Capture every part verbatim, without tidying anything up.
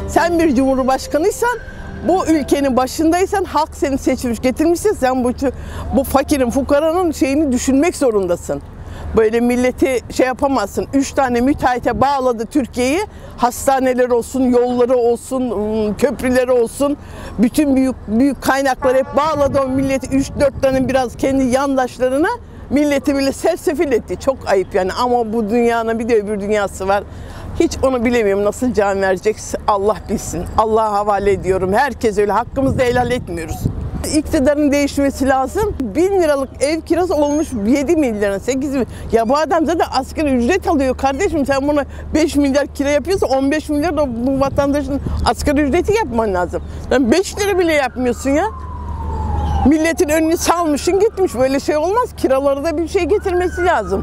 Sen bir cumhurbaşkanıysan, bu ülkenin başındaysan, halk seni seçmiş getirmişse sen bu, bu fakirin, fukaranın şeyini düşünmek zorundasın. Böyle milleti şey yapamazsın. Üç tane müteahhite bağladı Türkiye'yi. Hastaneler olsun, yolları olsun, köprüleri olsun. Bütün büyük büyük kaynakları hep bağladı o milleti. Üç dört tane biraz kendi yandaşlarına milleti bile sersefil etti. Çok ayıp yani, ama bu dünyanın bir de öbür dünyası var. Hiç onu bilemiyorum, nasıl can verecekse Allah bilsin. Allah'a havale ediyorum. Herkes öyle. Hakkımızda helal etmiyoruz. İktidarın değişmesi lazım. Bin liralık ev kirası olmuş yedi milyara, sekiz milyar. Ya bu adam zaten asgari ücret alıyor kardeşim. Sen bunu beş milyar kira yapıyorsa on beş milyar da bu vatandaşın asgari ücreti yapman lazım. Sen beş lira bile yapmıyorsun ya. Milletin önünü salmışsın gitmiş. Böyle şey olmaz. Kiraları da bir şey getirmesi lazım.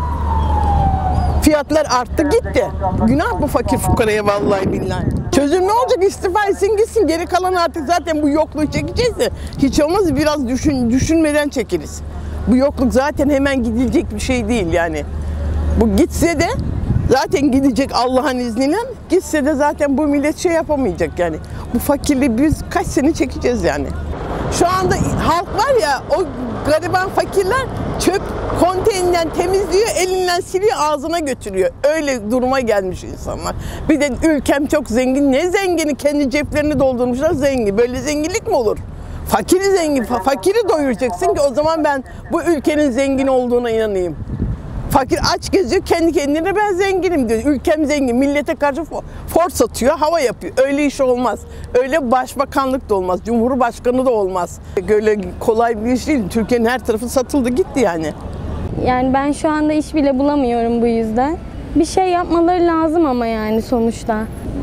Fiyatlar arttı gitti. Günah bu fakir fukaraya vallahi billahi. Çözüm ne olacak? İstifa etsin gitsin. Geri kalan artık zaten bu yokluğu çekeceğiz de hiç olmaz biraz düşün, düşünmeden çekeriz. Bu yokluk zaten hemen gidilecek bir şey değil yani. Bu gitse de zaten gidecek Allah'ın izniyle. Gitse de zaten bu millet şey yapamayacak yani. Bu fakirliği biz kaç sene çekeceğiz yani. Şu anda halk var ya, o gariban fakirler çöp konteyninden temizliyor, elinden siliyor, ağzına götürüyor. Öyle duruma gelmiş insanlar. Bir de ülkem çok zengin. Ne zengini? Kendi ceplerini doldurmuşlar zengin. Böyle zenginlik mi olur? Fakiri zengin, fakiri doyuracaksın ki o zaman ben bu ülkenin zengin olduğuna inanayım. Fakir aç geziyor, kendi kendine ben zenginim diyor. Ülkem zengin, millete karşı force atıyor, hava yapıyor. Öyle iş olmaz. Öyle başbakanlık da olmaz, cumhurbaşkanı da olmaz. Öyle kolay bir iş değil. Türkiye'nin her tarafı satıldı gitti yani. Yani ben şu anda iş bile bulamıyorum bu yüzden. Bir şey yapmaları lazım ama yani sonuçta.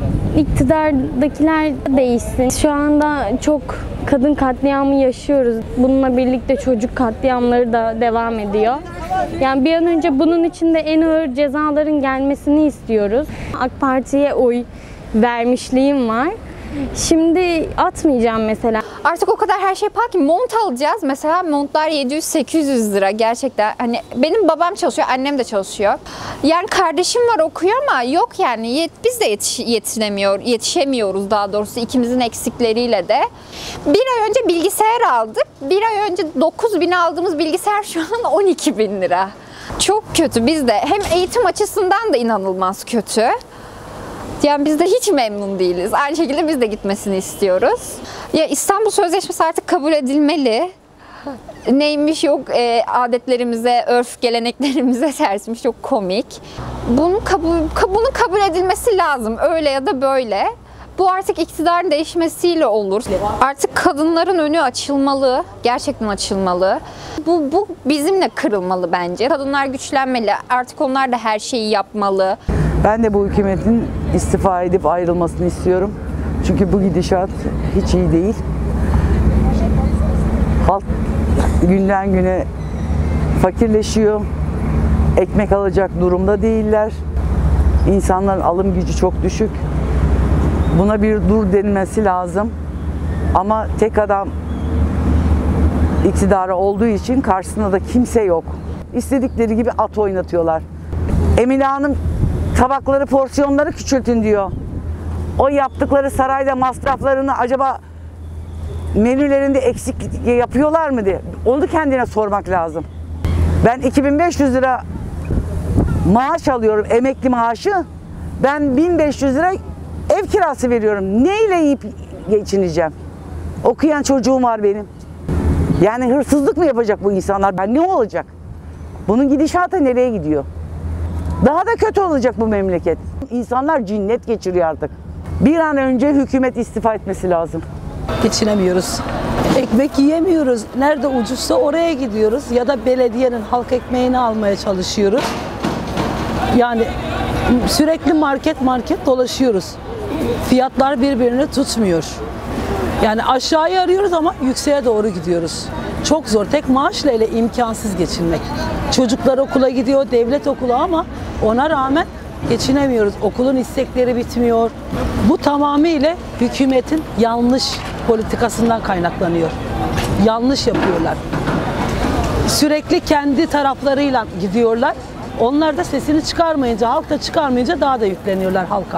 İktidardakiler değişsin. Şu anda çok kadın katliamı yaşıyoruz. Bununla birlikte çocuk katliamları da devam ediyor. Yani bir an önce bunun için de en ağır cezaların gelmesini istiyoruz. AK Parti'ye oy vermişliğim var. Şimdi atmayacağım mesela. Artık o kadar her şey pahalı ki mont alacağız. Mesela montlar yedi yüz sekiz yüz lira gerçekten. Hani benim babam çalışıyor, annem de çalışıyor. Yani kardeşim var okuyor ama yok yani yet, biz de yetiş, yetişemiyor, yetişemiyoruz daha doğrusu ikimizin eksikleriyle de. Bir ay önce bilgisayar aldık. Bir ay önce dokuz bin aldığımız bilgisayar şu an on iki bin lira. Çok kötü bizde. Hem eğitim açısından da inanılmaz kötü. Yani biz de hiç memnun değiliz. Aynı şekilde biz de gitmesini istiyoruz. Ya İstanbul Sözleşmesi artık kabul edilmeli. Neymiş yok e, adetlerimize, örf geleneklerimize tersmiş, çok komik. Bunun kabul, bunun kabul edilmesi lazım öyle ya da böyle. Bu artık iktidarın değişmesiyle olur. Artık kadınların önü açılmalı, gerçekten açılmalı. Bu, bu bizimle kırılmalı bence. Kadınlar güçlenmeli, artık onlar da her şeyi yapmalı. Ben de bu hükümetin istifa edip ayrılmasını istiyorum. Çünkü bu gidişat hiç iyi değil. Halk günden güne fakirleşiyor. Ekmek alacak durumda değiller. İnsanların alım gücü çok düşük. Buna bir dur denilmesi lazım. Ama tek adam iktidara olduğu için karşısında da kimse yok. İstedikleri gibi at oynatıyorlar. Emine Hanım tabakları, porsiyonları küçültün diyor. O yaptıkları sarayda masraflarını acaba menülerinde eksik yapıyorlar mı diye. Onu kendine sormak lazım. Ben iki bin beş yüz lira maaş alıyorum, emekli maaşı. Ben bin beş yüz lira ev kirası veriyorum. Neyle yiyip geçineceğim? Okuyan çocuğum var benim. Yani hırsızlık mı yapacak bu insanlar? Ben ne olacak? Bunun gidişatı nereye gidiyor? Daha da kötü olacak bu memleket. İnsanlar cinnet geçiriyor artık. Bir an önce hükümet istifa etmesi lazım. Geçinemiyoruz. Ekmek yiyemiyoruz. Nerede ucuzsa oraya gidiyoruz. Ya da belediyenin halk ekmeğini almaya çalışıyoruz. Yani sürekli market market dolaşıyoruz. Fiyatlar birbirini tutmuyor. Yani aşağıya arıyoruz ama yükseğe doğru gidiyoruz. Çok zor. Tek maaşla ile imkansız geçinmek. Çocuklar okula gidiyor, devlet okulu ama ona rağmen geçinemiyoruz. Okulun istekleri bitmiyor. Bu tamamıyla hükümetin yanlış politikasından kaynaklanıyor. Yanlış yapıyorlar. Sürekli kendi taraflarıyla gidiyorlar. Onlar da sesini çıkarmayınca, halk da çıkarmayınca daha da yükleniyorlar halka.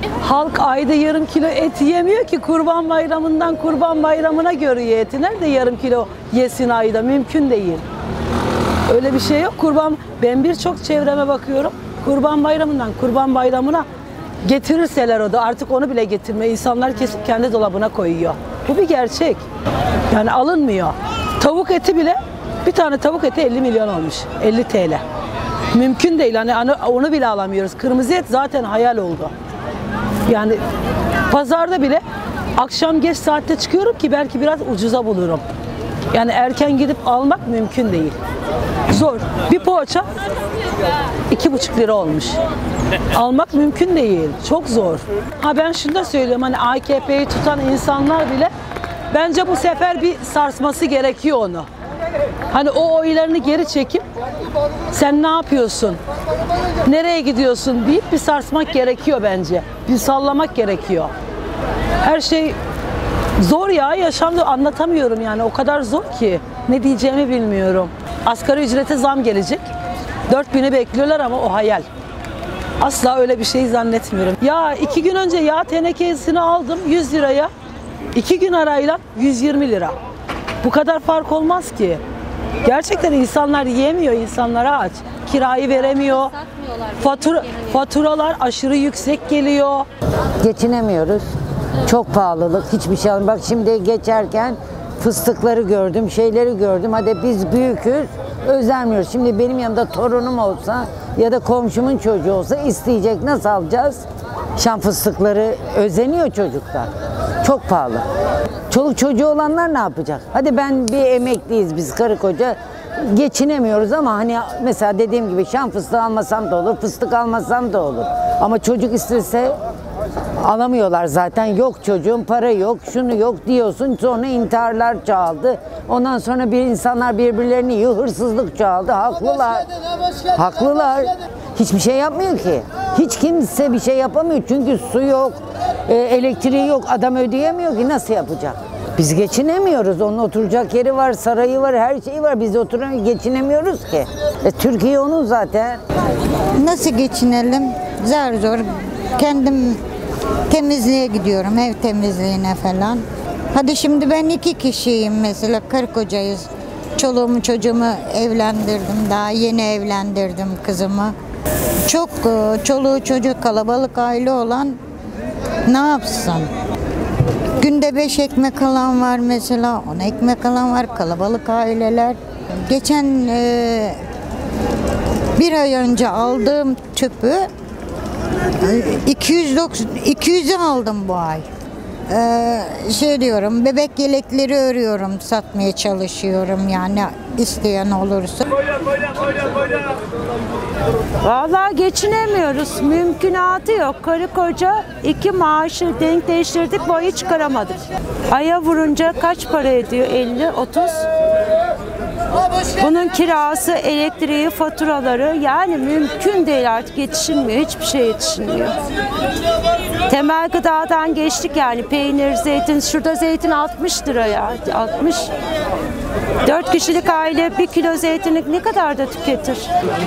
Halk ayda yarım kilo et yemiyor ki, kurban bayramından kurban bayramına görüyor eti. Nerede yarım kilo yesin ayda? Mümkün değil. Öyle bir şey yok. Kurban, ben birçok çevreme bakıyorum. Kurban bayramından kurban bayramına getirirseler o da artık onu bile getirmiyor. İnsanlar kesip kendi dolabına koyuyor. Bu bir gerçek. Yani alınmıyor. Tavuk eti bile, bir tane tavuk eti elli milyon olmuş. elli T L. Mümkün değil. Hani onu bile alamıyoruz. Kırmızı et zaten hayal oldu. Yani pazarda bile akşam geç saatte çıkıyorum ki belki biraz ucuza bulurum. Yani erken gidip almak mümkün değil. Zor. Bir poğaça iki buçuk lira olmuş. Almak mümkün değil. Çok zor. Ha ben şunu da söylüyorum, hani A K P'yi tutan insanlar bile bence bu sefer bir sarsması gerekiyor onu. Hani o oylarını geri çekip sen ne yapıyorsun, nereye gidiyorsun deyip bir sarsmak gerekiyor bence. Bir sallamak gerekiyor. Her şey zor ya, yaşamda anlatamıyorum yani, o kadar zor ki ne diyeceğimi bilmiyorum. Asgari ücrete zam gelecek. dört bini bekliyorlar ama o hayal. Asla öyle bir şey zannetmiyorum. Ya iki gün önce yağ tenekesini aldım yüz liraya. iki gün arayla yüz yirmi lira. Bu kadar fark olmaz ki. Gerçekten insanlar yiyemiyor, insanlar aç. Kirayı veremiyor. Fatura, faturalar aşırı yüksek geliyor. Geçinemiyoruz. Çok pahalılık, hiçbir şey almıyorum. Bak şimdi geçerken fıstıkları gördüm, şeyleri gördüm. Hadi biz büyüküz, özenmiyoruz. Şimdi benim yanımda torunum olsa ya da komşumun çocuğu olsa isteyecek, nasıl alacağız? Şam fıstıkları özeniyor çocuklar. Çok pahalı. Çoluk çocuğu olanlar ne yapacak? Hadi ben bir emekliyiz biz karı koca, geçinemiyoruz ama hani mesela dediğim gibi şam fıstığı almasam da olur, fıstık almasam da olur. Ama çocuk istese alamıyorlar zaten. Yok çocuğun, para yok, şunu yok diyorsun. Sonra intiharlar çoğaldı. Ondan sonra bir insanlar birbirlerini yiyor, hırsızlık çoğaldı. Haklılar. Haklılar. Hiçbir şey yapmıyor ki. Hiç kimse bir şey yapamıyor. Çünkü su yok, elektriği yok. Adam ödeyemiyor ki, nasıl yapacak? Biz geçinemiyoruz. Onun oturacak yeri var, sarayı var, her şeyi var. Biz oturamıyoruz, geçinemiyoruz ki. E, Türkiye onun zaten. Nasıl geçinelim? Zar zor. Kendim temizliğe gidiyorum, ev temizliğine falan. Hadi şimdi ben iki kişiyim mesela, karı kocayız. Çoluğumu çocuğumu evlendirdim, daha yeni evlendirdim kızımı. Çok çoluğu çocuk kalabalık aile olan ne yapsın? Günde beş ekmek alan var mesela, on ekmek alan var, kalabalık aileler. Geçen e, bir ay önce aldığım tüpü iki yüze aldım bu ay. Ee, şey diyorum, bebek yelekleri örüyorum, satmaya çalışıyorum yani, isteyen olursa. Vallahi geçinemiyoruz. Mümkünatı yok. Karı koca iki maaşı denkleştirdik, boyu çıkaramadık. Aya vurunca kaç para ediyor? elli, otuz. Bunun kirası, elektriği, faturaları, yani mümkün değil, artık yetişilmiyor. Hiçbir şey yetişilmiyor. Temel gıdadan geçtik yani, peynir, zeytin. Şurada zeytin altmış lira ya. altmış. dört kişilik aile bir kilo zeytini ne kadar da tüketir?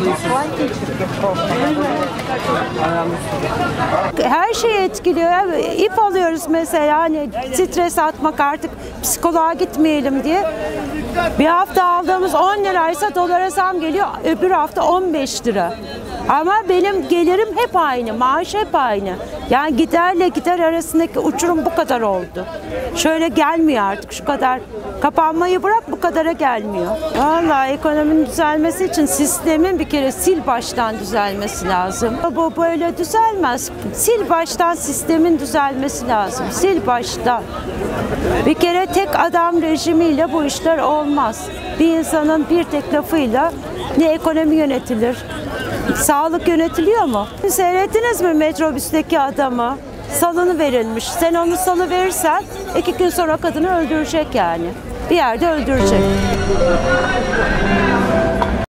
Her şey etkiliyor. İp alıyoruz mesela, hani stres atmak, artık psikoloğa gitmeyelim diye. Bir hafta aldığımız on liraysa dolara zam geliyor, öbür hafta on beş lira. Ama benim gelirim hep aynı, maaş hep aynı. Yani giderle gider arasındaki uçurum bu kadar oldu. Şöyle gelmiyor artık, şu kadar. Kapanmayı bırak, bu kadara gelmiyor. Vallahi ekonominin düzelmesi için sistemin bir kere sil baştan düzelmesi lazım. Bu böyle düzelmez. Sil baştan sistemin düzelmesi lazım. Sil baştan. Bir kere tek adam rejimiyle bu işler olmaz. Bir insanın bir tek lafıyla ne ekonomi yönetilir, sağlık yönetiliyor mu? Seyrettiniz mi metrobüsteki adamı? Salını verilmiş. Sen onu salı verirsen iki gün sonra kadını öldürecek yani. Bir yerde öldürecek.